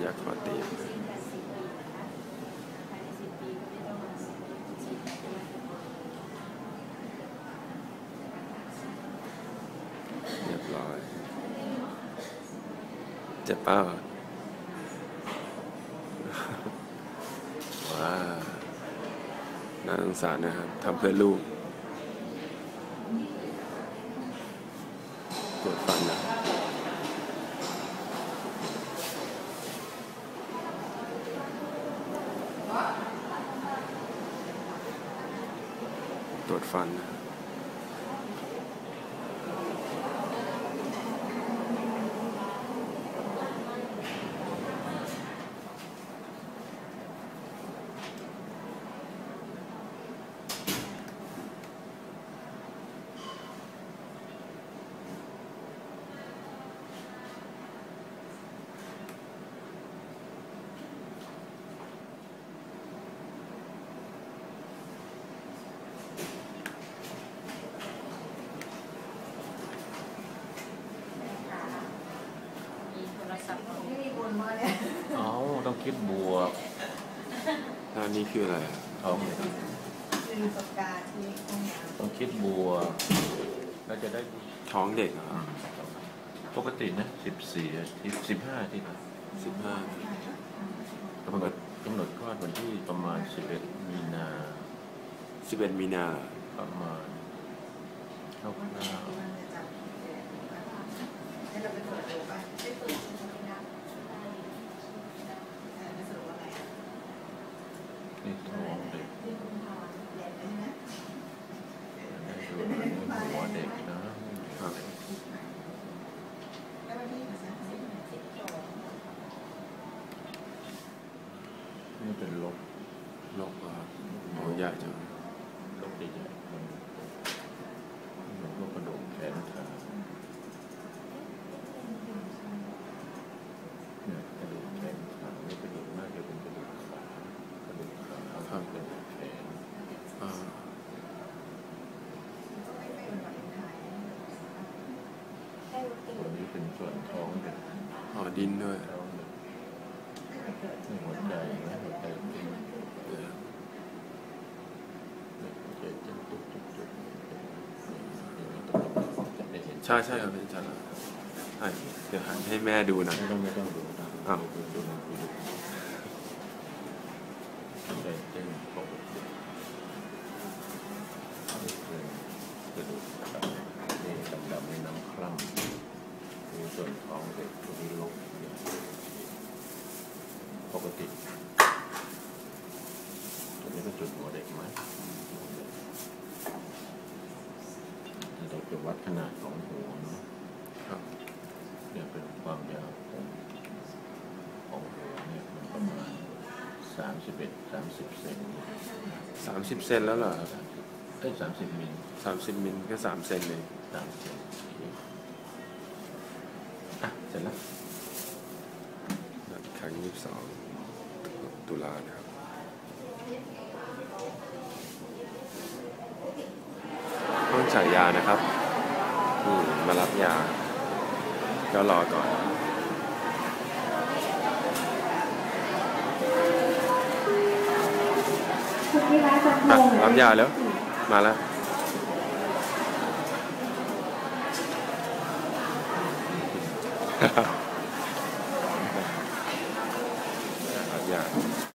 อยากขอตีเรียบร้อยเจ็บเป้าว้าน่าสงสารนะครับทำเพื่อลูกปวดฟันนะตรวจฟันนะต้องคิดบวกอันนี้คืออะไรท้องเลยต้องคิดบวกแล้วจะได้ท้องเด็กเหรอปกตินะ14 อาทิตย์15 อาทิตย์กำหนดคลอดวันที่ประมาณ11 มีนาประมาณคร่าวๆนี่ท้องเด็กได้ดูหัวเด็กนะนี่เป็นลบหมอใหญ่จังลบใหญ่ๆมันก็กระดูกแขนขาเนี่ยกระดูกแขนขานี่กระดูกน่าจะเป็นกระดูกขากระดูกขาข้างเป็นแขนตัวนี้เป็นส่วนท้องเด็กดินด้วยนี่หัวใจนะหัวใจเต้นใช่ครับเป็นจันเดี๋ยวหันให้แม่ดูนะไม่ต้องดูอ้าวดูใจเต้นปกติกระดูกนี่ดำๆในน้ำคร่ำมีส่วนท้องเด็กตัวนี้ลงปกติตัวนี้เป็นจุดหัวเด็กไหมเราจะวัดขนาดของหัวนะครับเนี่ยเป็นความยาวของหัวเนี่ยมันประมาณ30 เซน 30 เซนแล้วเหรอ 30 มิล 30 มิลก็3 เซนเลย 3 เซนเสร็จแล้วครั้ง22 ตุลานะครับต้องจ่ายยานะครับมารับยาก็รอก่อนรับยาแล้วมาแล้ว